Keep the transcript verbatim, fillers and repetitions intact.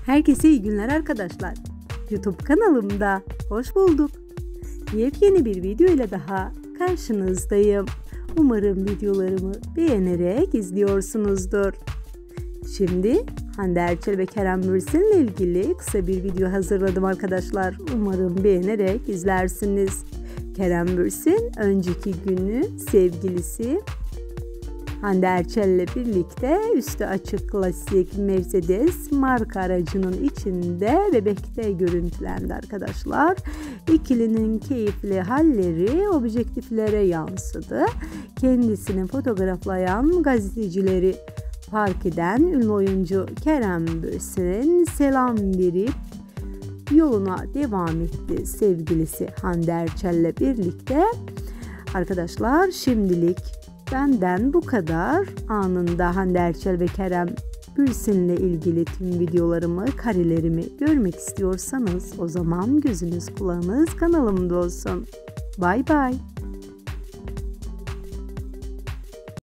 Herkese iyi günler arkadaşlar. YouTube kanalımda hoş bulduk. Yepyeni bir video ile daha karşınızdayım. Umarım videolarımı beğenerek izliyorsunuzdur. Şimdi Hande Erçel ve Kerem Bürsin ile ilgili kısa bir video hazırladım arkadaşlar. Umarım beğenerek izlersiniz. Kerem Bürsin önceki günü sevgilisi Hande Erçel ile birlikte üstü açık klasik Mercedes marka aracının içinde bebekte görüntülendi arkadaşlar. İkilinin keyifli halleri objektiflere yansıdı. Kendisini fotoğraflayan gazetecileri fark eden ünlü oyuncu Kerem Bürsin selam verip yoluna devam etti sevgilisi Hande Erçel ile birlikte. Arkadaşlar şimdilik benden bu kadar. Anında Hande Erçel ve Kerem Bürsin ile ilgili tüm videolarımı, karelerimi görmek istiyorsanız o zaman gözünüz kulağınız kanalımda olsun. Bay bay.